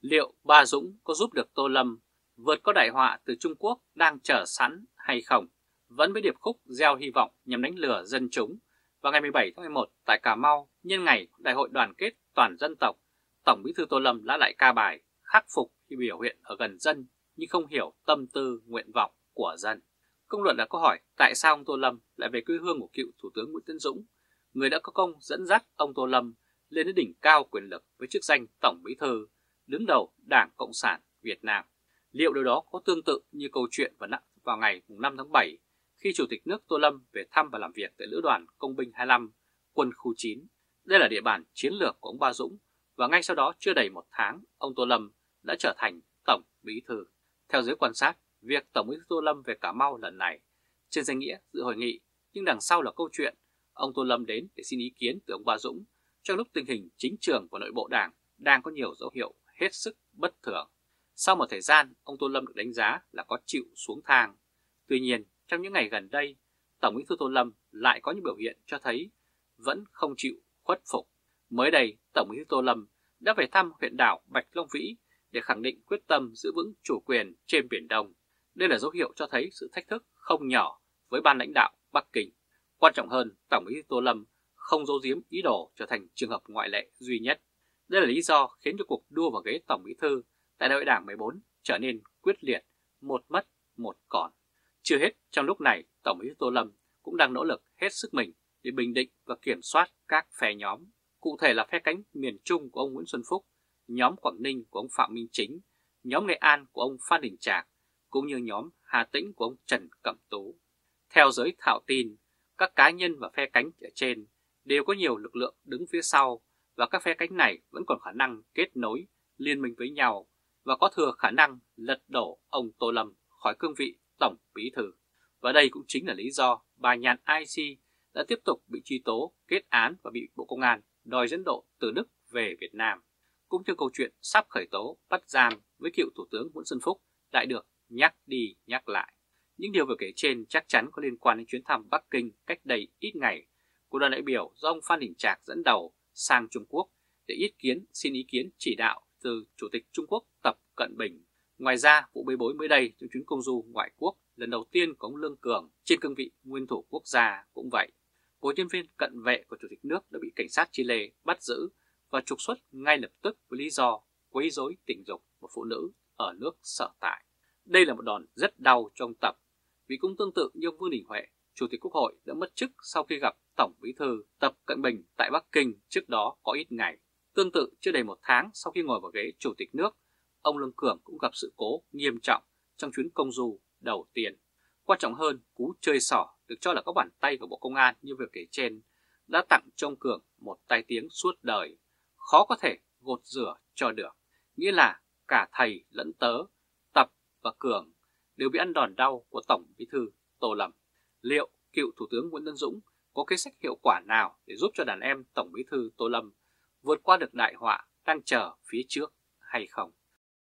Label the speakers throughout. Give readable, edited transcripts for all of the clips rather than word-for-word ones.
Speaker 1: Liệu Ba Dũng có giúp được Tô Lâm vượt qua đại họa từ Trung Quốc đang chờ sẵn hay không? Vẫn với điệp khúc gieo hy vọng nhằm đánh lừa dân chúng. Vào ngày 17 tháng 11 tại Cà Mau, nhân ngày Đại hội đoàn kết toàn dân tộc, Tổng Bí thư Tô Lâm đã lại ca bài khắc phục khi biểu hiện ở gần dân nhưng không hiểu tâm tư nguyện vọng của dân. Công luận đặt câu hỏi tại sao ông Tô Lâm lại về quê hương của cựu Thủ tướng Nguyễn Tấn Dũng, người đã có công dẫn dắt ông Tô Lâm lên đến đỉnh cao quyền lực với chức danh Tổng Bí thư, đứng đầu Đảng Cộng sản Việt Nam. Liệu điều đó có tương tự như câu chuyện vào ngày 5 tháng 7 khi Chủ tịch nước Tô Lâm về thăm và làm việc tại Lữ đoàn Công binh 25, quân khu 9. Đây là địa bàn chiến lược của ông Ba Dũng và ngay sau đó chưa đầy một tháng, ông Tô Lâm đã trở thành Tổng Bí thư. Theo giới quan sát, việc Tổng Bí thư Tô Lâm về Cà Mau lần này trên danh nghĩa dự hội nghị, nhưng đằng sau là câu chuyện ông Tô Lâm đến để xin ý kiến từ ông Ba Dũng trong lúc tình hình chính trường của nội bộ Đảng đang có nhiều dấu hiệu hết sức bất thường. Sau một thời gian, ông Tô Lâm được đánh giá là có chịu xuống thang. Tuy nhiên, trong những ngày gần đây, Tổng Bí thư Tô Lâm lại có những biểu hiện cho thấy vẫn không chịu khuất phục. Mới đây, Tổng Bí thư Tô Lâm đã về thăm huyện đảo Bạch Long Vĩ để khẳng định quyết tâm giữ vững chủ quyền trên Biển Đông. Đây là dấu hiệu cho thấy sự thách thức không nhỏ với ban lãnh đạo Bắc Kinh. Quan trọng hơn, Tổng Bí thư Tô Lâm không giấu giếm ý đồ trở thành trường hợp ngoại lệ duy nhất. Đây là lý do khiến cho cuộc đua vào ghế Tổng Bí thư tại Đại hội Đảng 14 trở nên quyết liệt, một mất, một còn. Chưa hết, trong lúc này, Tổng Bí thư Tô Lâm cũng đang nỗ lực hết sức mình để bình định và kiểm soát các phe nhóm. Cụ thể là phe cánh miền Trung của ông Nguyễn Xuân Phúc, nhóm Quảng Ninh của ông Phạm Minh Chính, nhóm Nghệ An của ông Phan Đình Trạc, cũng như nhóm Hà Tĩnh của ông Trần Cẩm Tú. Theo giới thạo tin, các cá nhân và phe cánh ở trên đều có nhiều lực lượng đứng phía sau và các phe cánh này vẫn còn khả năng kết nối, liên minh với nhau và có thừa khả năng lật đổ ông Tô Lâm khỏi cương vị Tổng Bí thư. Và đây cũng chính là lý do bà Nhàn IC đã tiếp tục bị truy tố, kết án và bị Bộ Công an đòi dẫn độ từ Đức về Việt Nam. Cũng như câu chuyện sắp khởi tố bắt giam với cựu Thủ tướng Nguyễn Xuân Phúc lại được nhắc đi nhắc lại. Những điều vừa kể trên chắc chắn có liên quan đến chuyến thăm Bắc Kinh cách đây ít ngày của đoàn đại biểu do ông Phan Đình Trạc dẫn đầu sang Trung Quốc để xin ý kiến chỉ đạo từ Chủ tịch Trung Quốc Tập Cận Bình. Ngoài ra, vụ bê bối mới đây trong chuyến công du ngoại quốc lần đầu tiên của ông Lương Cường trên cương vị nguyên thủ quốc gia cũng vậy. Một nhân viên cận vệ của Chủ tịch nước đã bị cảnh sát Chile bắt giữ và trục xuất ngay lập tức với lý do quấy rối tình dục một phụ nữ ở nước sở tại. Đây là một đòn rất đau cho ông Tập, vì cũng tương tự như ông Vương Đình Huệ, Chủ tịch Quốc hội đã mất chức sau khi gặp Tổng Bí thư Tập Cận Bình tại Bắc Kinh trước đó có ít ngày. Tương tự chưa đầy một tháng sau khi ngồi vào ghế Chủ tịch nước, ông Lương Cường cũng gặp sự cố nghiêm trọng trong chuyến công du đầu tiên. Quan trọng hơn, cú chơi xỏ được cho là các bàn tay của Bộ Công an như vừa kể trên đã tặng cho ông Cường một tai tiếng suốt đời, khó có thể gột rửa cho được. Nghĩa là cả thầy lẫn tớ, Tập và Cường đều bị ăn đòn đau của Tổng Bí thư Tô Lâm. Liệu cựu Thủ tướng Nguyễn Tấn Dũng có kế sách hiệu quả nào để giúp cho đàn em Tổng Bí thư Tô Lâm vượt qua được đại họa đang chờ phía trước hay không?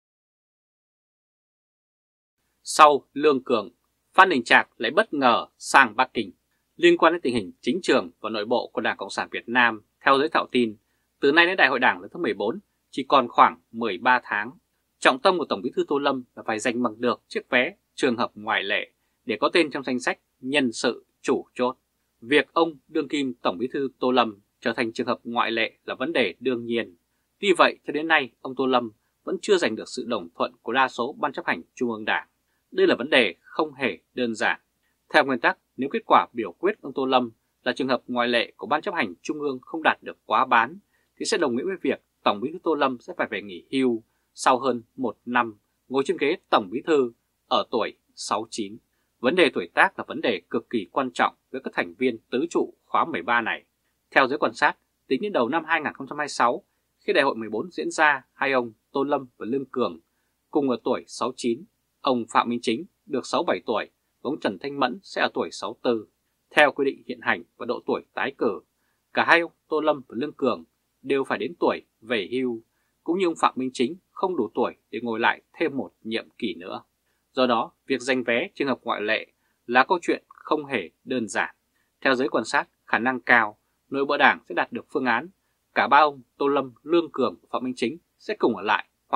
Speaker 1: Sau Lương Cường, Phan Đình Trạc lại bất ngờ sang Bắc Kinh. Liên quan đến tình hình chính trường và nội bộ của Đảng Cộng sản Việt Nam, theo giới thạo tin, từ nay đến Đại hội Đảng lần thứ 14 chỉ còn khoảng 13 tháng. Trọng tâm của Tổng Bí thư Tô Lâm là phải giành bằng được chiếc vé trường hợp ngoại lệ để có tên trong danh sách nhân sự chủ chốt. Việc ông đương kim Tổng Bí thư Tô Lâm trở thành trường hợp ngoại lệ là vấn đề đương nhiên. Tuy vậy, cho đến nay, ông Tô Lâm vẫn chưa giành được sự đồng thuận của đa số Ban chấp hành Trung ương Đảng. Đây là vấn đề không hề đơn giản. Theo nguyên tắc, nếu kết quả biểu quyết ông Tô Lâm là trường hợp ngoại lệ của Ban chấp hành Trung ương không đạt được quá bán, thì sẽ đồng nghĩa với việc Tổng Bí thư Tô Lâm sẽ phải về nghỉ hưu sau hơn 1 năm ngồi trên ghế Tổng Bí thư ở tuổi 69. Vấn đề tuổi tác là vấn đề cực kỳ quan trọng với các thành viên tứ trụ khóa 13 này. Theo giới quan sát, tính đến đầu năm 2026, khi Đại hội 14 diễn ra, hai ông Tô Lâm và Lương Cường cùng ở tuổi 69, ông Phạm Minh Chính được 67 tuổi và ông Trần Thanh Mẫn sẽ ở tuổi 64. Theo quy định hiện hành và độ tuổi tái cử, cả hai ông Tô Lâm và Lương Cường đều phải đến tuổi về hưu, cũng như ông Phạm Minh Chính không đủ tuổi để ngồi lại thêm một nhiệm kỳ nữa. Do đó, việc giành vé trường hợp ngoại lệ là câu chuyện không hề đơn giản. Theo giới quan sát, khả năng cao nội bộ Đảng sẽ đạt được phương án cả ba ông Tô Lâm, Lương Cường và Phạm Minh Chính sẽ cùng ở lại hoặc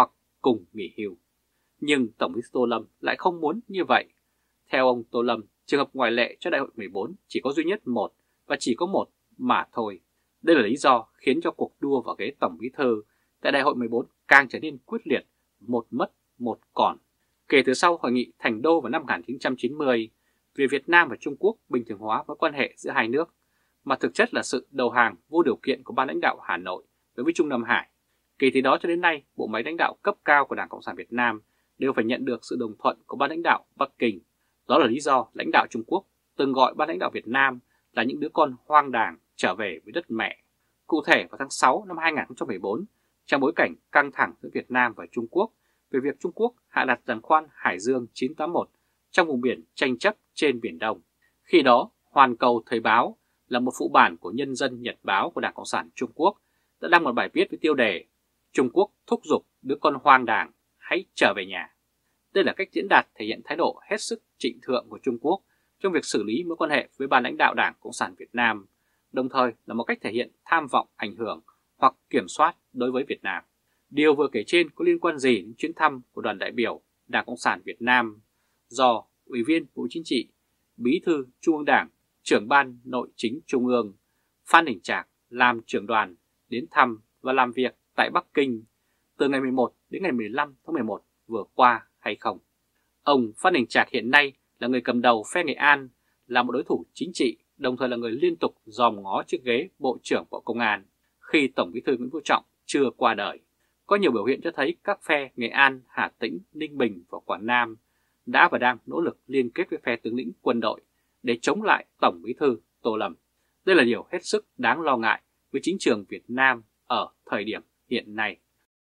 Speaker 1: cùng nghỉ hưu. Nhưng Tổng Bí thư Tô Lâm lại không muốn như vậy. Theo ông Tô Lâm, trường hợp ngoại lệ cho Đại hội 14 chỉ có duy nhất một và chỉ có một mà thôi. Đây là lý do khiến cho cuộc đua vào ghế Tổng Bí thư tại Đại hội 14 càng trở nên quyết liệt, một mất một còn. Kể từ sau Hội nghị Thành Đô vào năm 1990, việc Việt Nam và Trung Quốc bình thường hóa mối quan hệ giữa hai nước, mà thực chất là sự đầu hàng vô điều kiện của ban lãnh đạo Hà Nội đối với Trung Nam Hải. Kể từ đó cho đến nay, bộ máy lãnh đạo cấp cao của Đảng Cộng sản Việt Nam đều phải nhận được sự đồng thuận của ban lãnh đạo Bắc Kinh. Đó là lý do lãnh đạo Trung Quốc từng gọi ban lãnh đạo Việt Nam là những đứa con hoang đàng trở về với đất mẹ. Cụ thể vào tháng 6 năm 2014, trong bối cảnh căng thẳng giữa Việt Nam và Trung Quốc về việc Trung Quốc hạ đặt giàn khoan Hải Dương 981 trong vùng biển tranh chấp trên Biển Đông. Khi đó, Hoàn Cầu Thời báo là một phụ bản của Nhân dân Nhật báo của Đảng Cộng sản Trung Quốc đã đăng một bài viết với tiêu đề Trung Quốc thúc giục đứa con hoang đàng hãy trở về nhà. Đây là cách diễn đạt thể hiện thái độ hết sức trịnh thượng của Trung Quốc trong việc xử lý mối quan hệ với ban lãnh đạo Đảng Cộng sản Việt Nam, đồng thời là một cách thể hiện tham vọng ảnh hưởng hoặc kiểm soát đối với Việt Nam. Điều vừa kể trên có liên quan gì đến chuyến thăm của đoàn đại biểu Đảng Cộng sản Việt Nam do Ủy viên Bộ Chính trị, Bí thư Trung ương Đảng, Trưởng ban Nội chính Trung ương Phan Đình Trạc làm trưởng đoàn đến thăm và làm việc tại Bắc Kinh từ ngày 11 đến ngày 15 tháng 11 vừa qua hay không? Ông Phan Đình Trạc hiện nay là người cầm đầu phe Nghệ An, là một đối thủ chính trị, đồng thời là người liên tục dòm ngó chiếc ghế Bộ trưởng Bộ Công an khi Tổng Bí thư Nguyễn Phú Trọng chưa qua đời. Có nhiều biểu hiện cho thấy các phe Nghệ An, Hà Tĩnh, Ninh Bình và Quảng Nam đã và đang nỗ lực liên kết với phe tướng lĩnh quân đội để chống lại Tổng Bí thư Tô Lâm. Đây là điều hết sức đáng lo ngại với chính trường Việt Nam ở thời điểm hiện nay.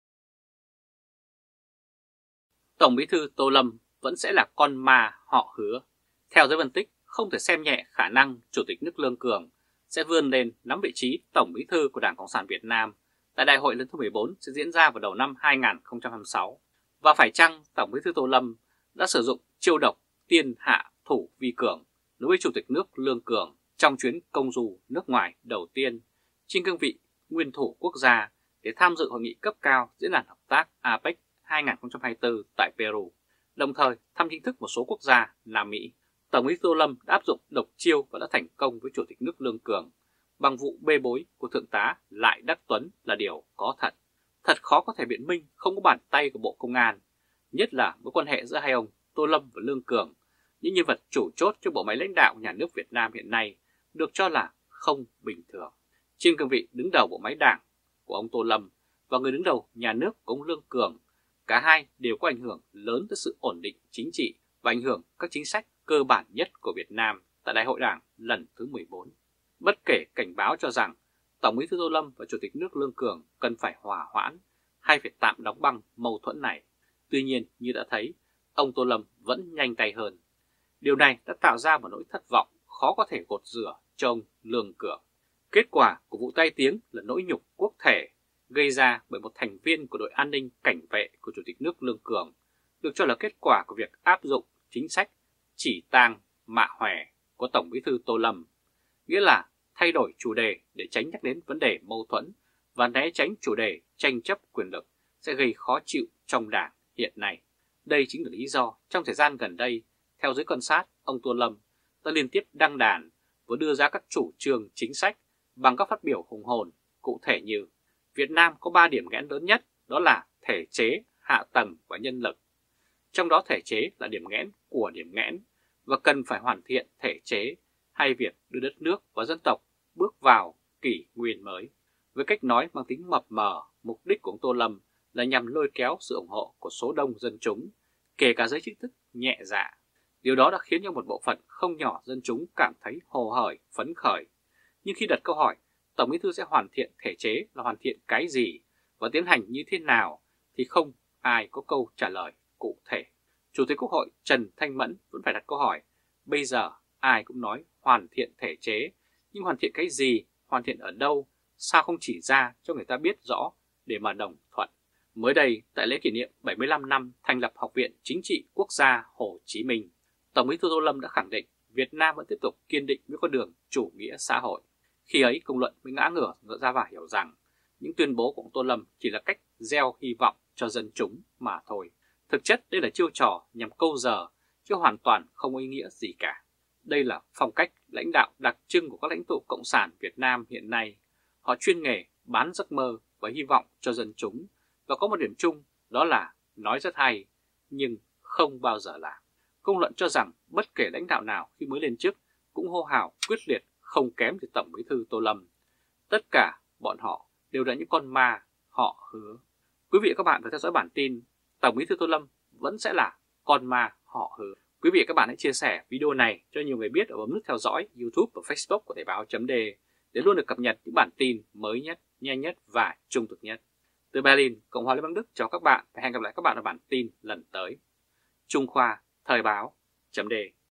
Speaker 1: Tổng Bí thư Tô Lâm vẫn sẽ là con ma họ Hứa. Theo giới phân tích, không thể xem nhẹ khả năng Chủ tịch nước Lương Cường sẽ vươn lên nắm vị trí Tổng Bí thư của Đảng Cộng sản Việt Nam tại Đại hội lần thứ 14 sẽ diễn ra vào đầu năm 2026. Và phải chăng Tổng Bí thư Tô Lâm đã sử dụng chiêu độc tiên hạ thủ vi cường đối với Chủ tịch nước Lương Cường trong chuyến công du nước ngoài đầu tiên trên cương vị nguyên thủ quốc gia để tham dự hội nghị cấp cao Diễn đàn Hợp tác APEC 2024 tại Peru, đồng thời thăm chính thức một số quốc gia Nam Mỹ. Tổng Bí thư Tô Lâm đã áp dụng độc chiêu và đã thành công với Chủ tịch nước Lương Cường bằng vụ bê bối của Thượng tá Lại Đắc Tuấn là điều có thật. Thật khó có thể biện minh không có bàn tay của Bộ Công an, nhất là mối quan hệ giữa hai ông Tô Lâm và Lương Cường, những nhân vật chủ chốt cho bộ máy lãnh đạo nhà nước Việt Nam hiện nay, được cho là không bình thường. Trên cương vị đứng đầu bộ máy đảng của ông Tô Lâm và người đứng đầu nhà nước của ông Lương Cường, cả hai đều có ảnh hưởng lớn tới sự ổn định chính trị và ảnh hưởng các chính sách cơ bản nhất của Việt Nam tại Đại hội Đảng lần thứ 14. Bất kể cảnh báo cho rằng Tổng Bí thư Tô Lâm và Chủ tịch nước Lương Cường cần phải hòa hoãn hay phải tạm đóng băng mâu thuẫn này. Tuy nhiên, như đã thấy, ông Tô Lâm vẫn nhanh tay hơn. Điều này đã tạo ra một nỗi thất vọng khó có thể gột rửa cho ông Lương Cường. Kết quả của vụ tai tiếng là nỗi nhục quốc thể gây ra bởi một thành viên của đội an ninh cảnh vệ của Chủ tịch nước Lương Cường, được cho là kết quả của việc áp dụng chính sách chỉ tang mạ hòe của Tổng Bí thư Tô Lâm, nghĩa là thay đổi chủ đề để tránh nhắc đến vấn đề mâu thuẫn và né tránh chủ đề tranh chấp quyền lực sẽ gây khó chịu trong đảng hiện nay. Đây chính là lý do trong thời gian gần đây, theo giới quan sát, ông Tô Lâm đã liên tiếp đăng đàn và đưa ra các chủ trương chính sách bằng các phát biểu hùng hồn, cụ thể như Việt Nam có 3 điểm nghẽn lớn nhất, đó là thể chế, hạ tầng và nhân lực. Trong đó thể chế là điểm nghẽn của điểm nghẽn và cần phải hoàn thiện thể chế hay việc đưa đất nước và dân tộc bước vào kỷ nguyên mới. Với cách nói mang tính mập mờ, mục đích của ông Tô Lâm là nhằm lôi kéo sự ủng hộ của số đông dân chúng, kể cả giới trí thức nhẹ dạ. Điều đó đã khiến cho một bộ phận không nhỏ dân chúng cảm thấy hồ hởi, phấn khởi. Nhưng khi đặt câu hỏi Tổng Bí thư sẽ hoàn thiện thể chế là hoàn thiện cái gì và tiến hành như thế nào thì không ai có câu trả lời cụ thể. Chủ tịch Quốc hội Trần Thanh Mẫn vẫn phải đặt câu hỏi, bây giờ ai cũng nói hoàn thiện thể chế, nhưng hoàn thiện cái gì, hoàn thiện ở đâu, sao không chỉ ra cho người ta biết rõ để mà đồng thuận. Mới đây, tại lễ kỷ niệm 75 năm thành lập Học viện Chính trị Quốc gia Hồ Chí Minh, Tổng Bí thư Tô Lâm đã khẳng định Việt Nam vẫn tiếp tục kiên định với con đường chủ nghĩa xã hội. Khi ấy, công luận mới ngã ngửa ra và hiểu rằng những tuyên bố của ông Tô Lâm chỉ là cách gieo hy vọng cho dân chúng mà thôi. Thực chất đây là chiêu trò nhằm câu giờ, chứ hoàn toàn không có ý nghĩa gì cả. Đây là phong cách lãnh đạo đặc trưng của các lãnh tụ Cộng sản Việt Nam hiện nay. Họ chuyên nghề bán giấc mơ và hy vọng cho dân chúng, và có một điểm chung đó là nói rất hay nhưng không bao giờ làm. Công luận cho rằng bất kể lãnh đạo nào khi mới lên chức cũng hô hào quyết liệt không kém từ Tổng Bí thư Tô Lâm. Tất cả bọn họ đều là những con ma họ hứa. Quý vị và các bạn vừa theo dõi bản tin Tổng Bí thư Tô Lâm vẫn sẽ là con ma họ hứa. Quý vị và các bạn hãy chia sẻ video này cho nhiều người biết và bấm nút theo dõi YouTube và Facebook của Thời báo.de để luôn được cập nhật những bản tin mới nhất, nhanh nhất và trung thực nhất. Từ Berlin, Cộng hòa Liên bang Đức chào các bạn và hẹn gặp lại các bạn ở bản tin lần tới. Trung Khoa, Thời báo.de